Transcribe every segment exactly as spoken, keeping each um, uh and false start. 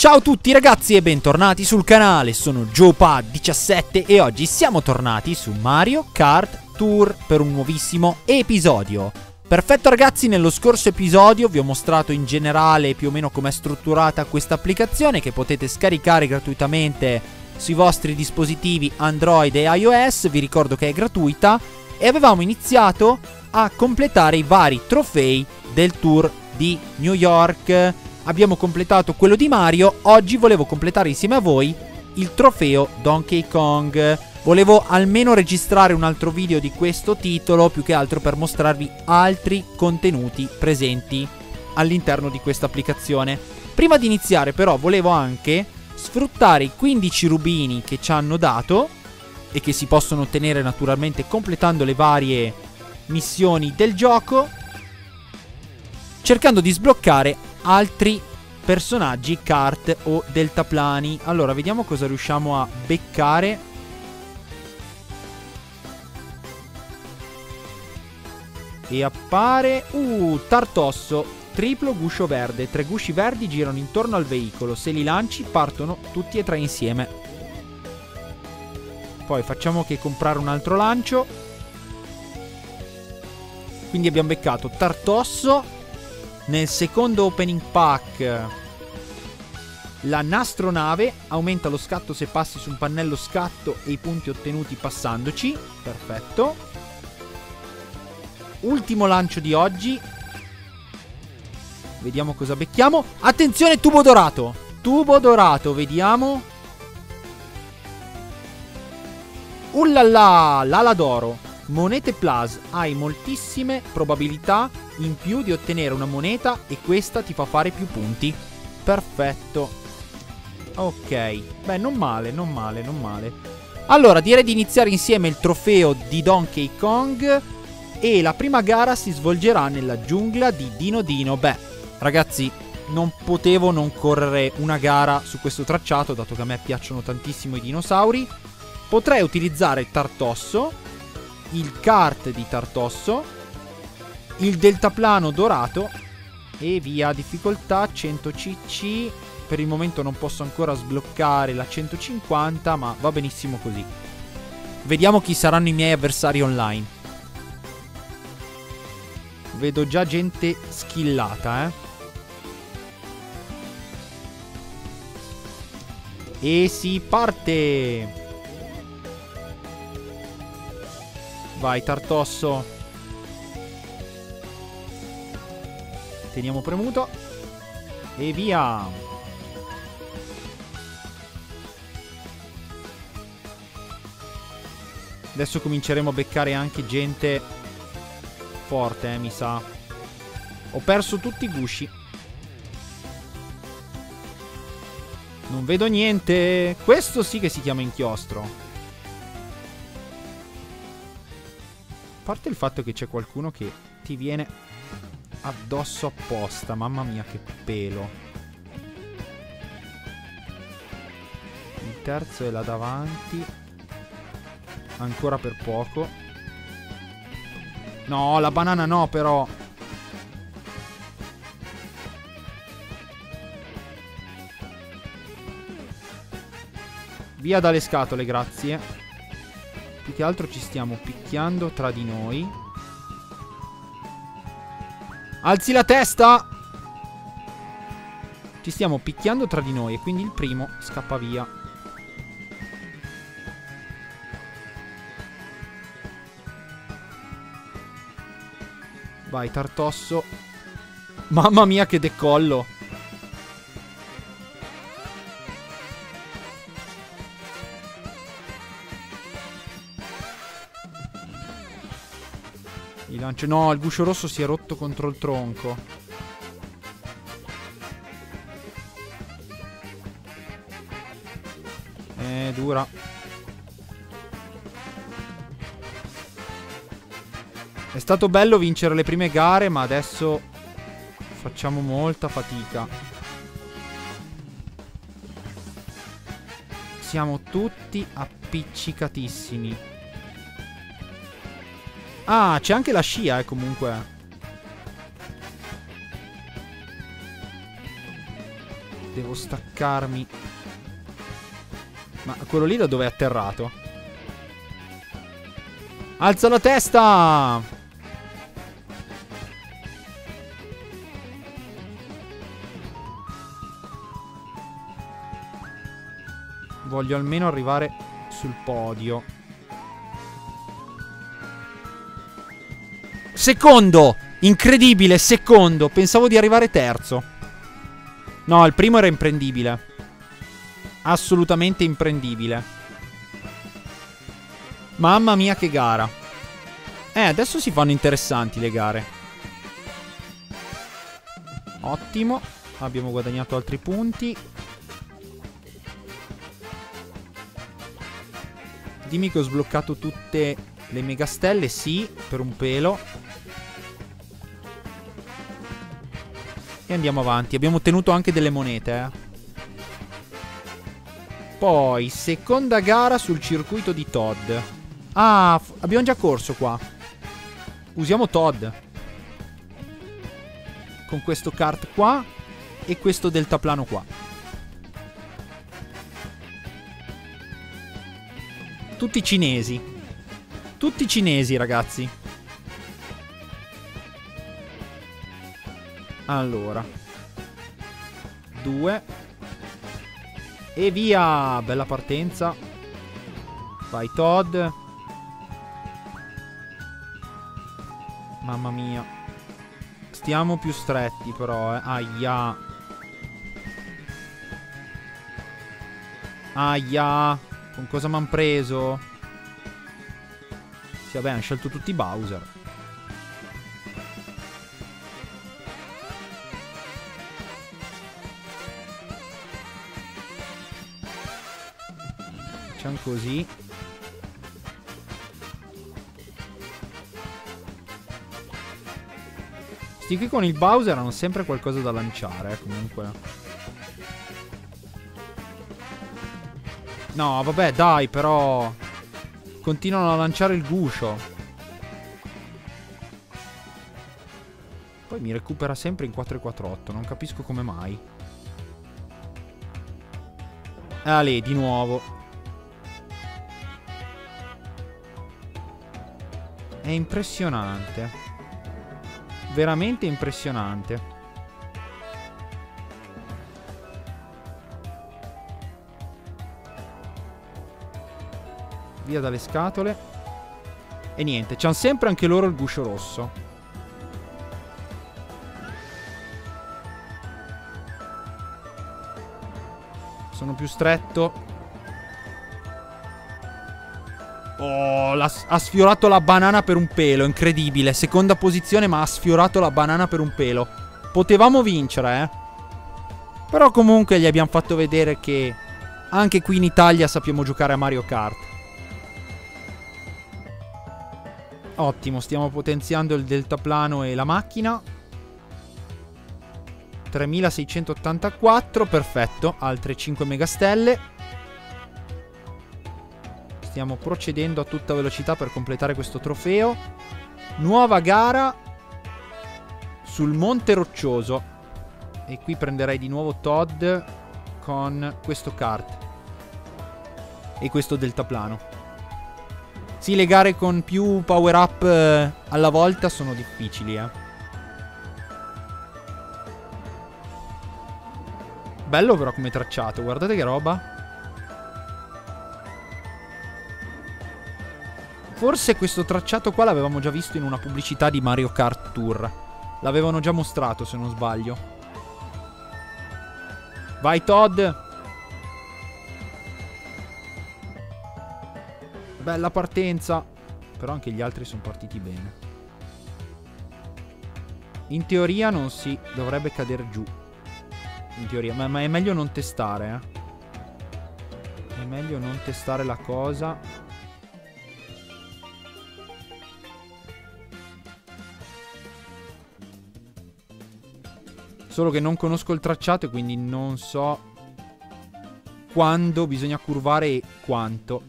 Ciao a tutti ragazzi e bentornati sul canale, sono JoePad diciassette e oggi siamo tornati su Mario Kart Tour per un nuovissimo episodio. Perfetto ragazzi, nello scorso episodio vi ho mostrato in generale più o meno com'è strutturata questa applicazione che potete scaricare gratuitamente sui vostri dispositivi Android e iOS, vi ricordo che è gratuita, e avevamo iniziato a completare i vari trofei del Tour di New York. Abbiamo completato quello di Mario, oggi volevo completare insieme a voi il trofeo Donkey Kong. Volevo almeno registrare un altro video di questo titolo, più che altro per mostrarvi altri contenuti presenti all'interno di questa applicazione. Prima di iniziare però volevo anche sfruttare i quindici rubini che ci hanno dato e che si possono ottenere naturalmente completando le varie missioni del gioco, cercando di sbloccare altri personaggi, kart o deltaplani. Allora, vediamo cosa riusciamo a beccare. E appare... Uh, Tartosso, triplo guscio verde. Tre gusci verdi girano intorno al veicolo. Se li lanci partono tutti e tre insieme. Poi facciamo che comprare un altro lancio. Quindi abbiamo beccato Tartosso. Nel secondo opening pack la nastronave aumenta lo scatto se passi su un pannello scatto e i punti ottenuti passandoci. Perfetto. Ultimo lancio di oggi. Vediamo cosa becchiamo. Attenzione, tubo dorato. Tubo dorato, vediamo. Ullala, l'ala d'oro. Monete Plus, hai moltissime probabilità in più di ottenere una moneta e questa ti fa fare più punti. Perfetto. Ok, beh, non male, non male, non male. Allora, direi di iniziare insieme il trofeo di Donkey Kong e la prima gara si svolgerà nella giungla di Dino Dino. Beh, ragazzi, non potevo non correre una gara su questo tracciato, dato che a me piacciono tantissimo i dinosauri. Potrei utilizzare Tartosso, il kart di Tartosso, il deltaplano dorato e via. Difficoltà cento cc. Per il momento non posso ancora sbloccare la centocinquanta, ma va benissimo così. Vediamo chi saranno i miei avversari online. Vedo già gente skillata, eh. E si parte. Vai Tartosso. Teniamo premuto. E via. Adesso cominceremo a beccare anche gente forte, eh, mi sa. Ho perso tutti i gusci. Non vedo niente. Questo sì che si chiama inchiostro. A parte il fatto che c'è qualcuno che ti viene addosso apposta. Mamma mia che pelo. Il terzo è là davanti. Ancora per poco. No, la banana no però. Via dalle scatole, grazie. Più che altro ci stiamo picchiando tra di noi. Alzi la testa! Ci stiamo picchiando tra di noi e quindi il primo scappa via. Vai Tartosso. Mamma mia che decollo. Il lancio... No, il guscio rosso si è rotto contro il tronco. Eh, dura. È stato bello vincere le prime gare, ma adesso facciamo molta fatica. Siamo tutti appiccicatissimi. Ah, c'è anche la scia, eh, comunque. Devo staccarmi. Ma quello lì da dove è atterrato? Alza la testa! Voglio almeno arrivare sul podio. Secondo! Incredibile, secondo! Pensavo di arrivare terzo. No, il primo era imprendibile. Assolutamente imprendibile. Mamma mia che gara. Eh, adesso si fanno interessanti le gare. Ottimo. Abbiamo guadagnato altri punti. Dimmi che ho sbloccato tutte le megastelle. Sì, per un pelo. E andiamo avanti. Abbiamo ottenuto anche delle monete, eh. Poi, seconda gara sul circuito di Todd. Ah, abbiamo già corso qua. Usiamo Todd. Con questo kart qua e questo deltaplano qua. Tutti cinesi. Tutti cinesi, ragazzi. Allora. Due. E via. Bella partenza. Vai Todd. Mamma mia. Stiamo più stretti però, eh. Aia. Aia. Con cosa m'han preso? Sì, vabbè, hanno scelto tutti Bowser. Facciamo così. Sti qui con il Bowser hanno sempre qualcosa da lanciare, eh, comunque. No, vabbè, dai, però continuano a lanciare il guscio. Poi mi recupera sempre in quattro e quattro otto. Non capisco come mai. Ah, lì, di nuovo. È impressionante. Veramente impressionante. Via dalle scatole. E niente, c'hanno sempre anche loro il guscio rosso. Sono più stretto. Oh, la, ha sfiorato la banana per un pelo. Incredibile. Seconda posizione, ma ha sfiorato la banana per un pelo. Potevamo vincere, eh. Però comunque gli abbiamo fatto vedere che anche qui in Italia sappiamo giocare a Mario Kart. Ottimo, stiamo potenziando il deltaplano e la macchina. tremilaseicentottantaquattro, perfetto. Altre cinque megastelle. Stiamo procedendo a tutta velocità per completare questo trofeo. Nuova gara sul Monte Roccioso. E qui prenderei di nuovo Todd con questo kart e questo deltaplano. Sì, le gare con più power up eh, alla volta sono difficili, eh. Bello però come tracciato, guardate che roba. Forse questo tracciato qua l'avevamo già visto in una pubblicità di Mario Kart Tour. L'avevano già mostrato, se non sbaglio. Vai Todd. Bella partenza. Però anche gli altri sono partiti bene. In teoria non si dovrebbe cadere giù. In teoria, ma, ma è meglio non testare, eh. È meglio non testare la cosa. Solo che non conosco il tracciato e quindi non so quando bisogna curvare e quanto.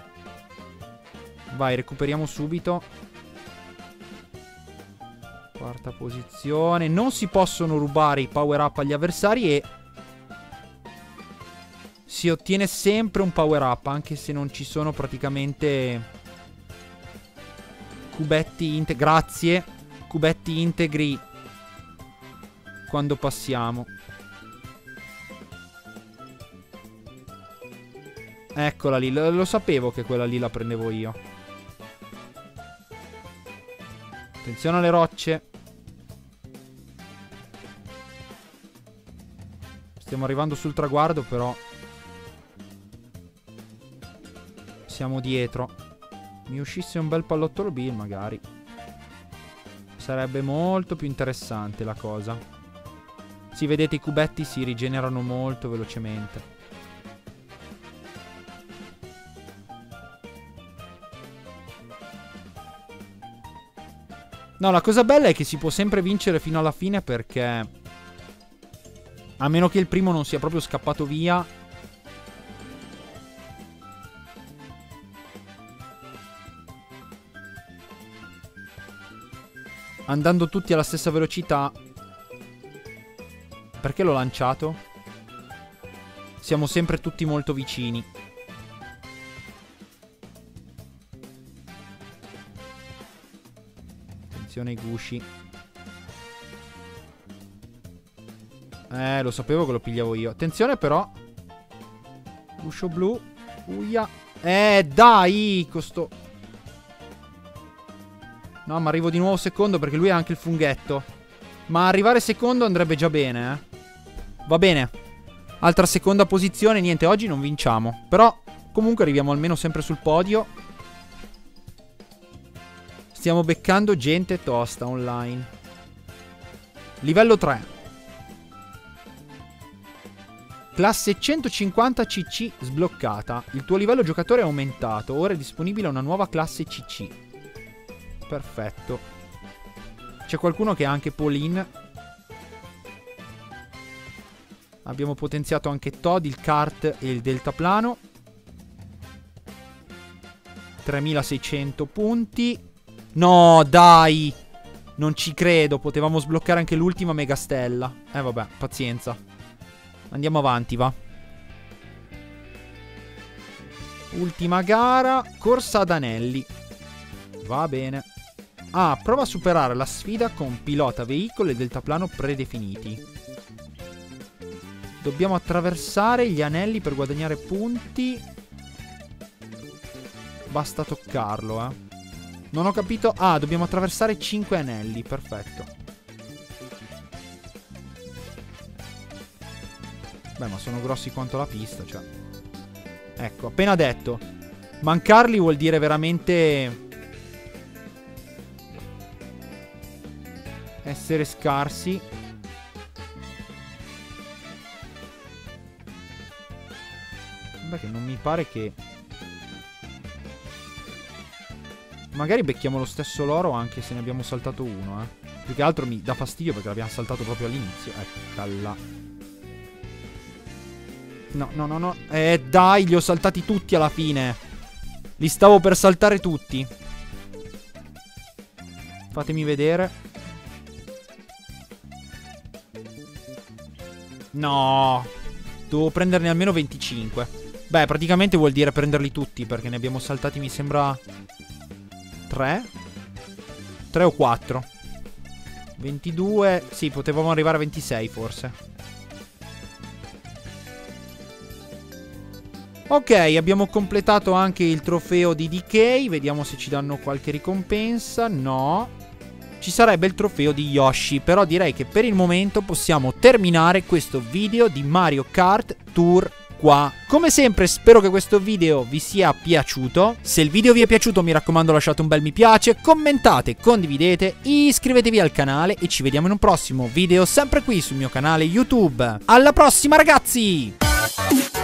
Vai, recuperiamo subito. Quarta posizione. Non si possono rubare i power up agli avversari e si ottiene sempre un power up, anche se non ci sono praticamente cubetti integri. Grazie. Cubetti integri quando passiamo. Eccola lì. Lo, lo sapevo che quella lì la prendevo io. Attenzione alle rocce. Stiamo arrivando sul traguardo, però siamo dietro. Mi uscisse un bel pallottolo Bill, magari sarebbe molto più interessante la cosa. Si, vedete, i cubetti si rigenerano molto velocemente. No, la cosa bella è che si può sempre vincere fino alla fine, perché a meno che il primo non sia proprio scappato via, andando tutti alla stessa velocità. Perché l'ho lanciato? Siamo sempre tutti molto vicini. Attenzione ai gusci. Eh, lo sapevo che lo pigliavo io. Attenzione però. Guscio blu. Uia. Eh, dai, costo... No, ma arrivo di nuovo secondo perché lui ha anche il funghetto. Ma arrivare secondo andrebbe già bene, eh. Va bene. Altra seconda posizione. Niente, oggi non vinciamo. Però comunque arriviamo almeno sempre sul podio. Stiamo beccando gente tosta online. Livello tre. Classe centocinquanta C C sbloccata. Il tuo livello giocatore è aumentato. Ora è disponibile una nuova classe C C. Perfetto. C'è qualcuno che ha anche Pauline. Abbiamo potenziato anche Todd, il kart e il deltaplano. tremilaseicento punti. No, dai. Non ci credo. Potevamo sbloccare anche l'ultima megastella. Eh vabbè, pazienza. Andiamo avanti, va. Ultima gara. Corsa ad anelli. Va bene. Ah, prova a superare la sfida con pilota, veicolo e deltaplano predefiniti. Dobbiamo attraversare gli anelli per guadagnare punti. Basta toccarlo, eh. Non ho capito. Ah, dobbiamo attraversare cinque anelli. Perfetto. Beh, ma sono grossi quanto la pista, cioè. Ecco, appena detto. Mancarli vuol dire veramente essere scarsi. Beh, che non mi pare che... Magari becchiamo lo stesso loro anche se ne abbiamo saltato uno, eh. Più che altro mi dà fastidio perché l'abbiamo saltato proprio all'inizio. Eccola. No, no, no, no. Eh, dai, li ho saltati tutti alla fine. Li stavo per saltare tutti. Fatemi vedere. No. Devo prenderne almeno venticinque. Beh, praticamente vuol dire prenderli tutti, perché ne abbiamo saltati, mi sembra... tre? tre o quattro. ventidue. Sì, potevamo arrivare a ventisei forse. Ok, abbiamo completato anche il trofeo di D K. Vediamo se ci danno qualche ricompensa. No. Ci sarebbe il trofeo di Yoshi, però direi che per il momento possiamo terminare questo video di Mario Kart Tour qua. Come sempre spero che questo video vi sia piaciuto. Se il video vi è piaciuto mi raccomando lasciate un bel mi piace, commentate, condividete, iscrivetevi al canale e ci vediamo in un prossimo video sempre qui sul mio canale YouTube. Alla prossima ragazzi!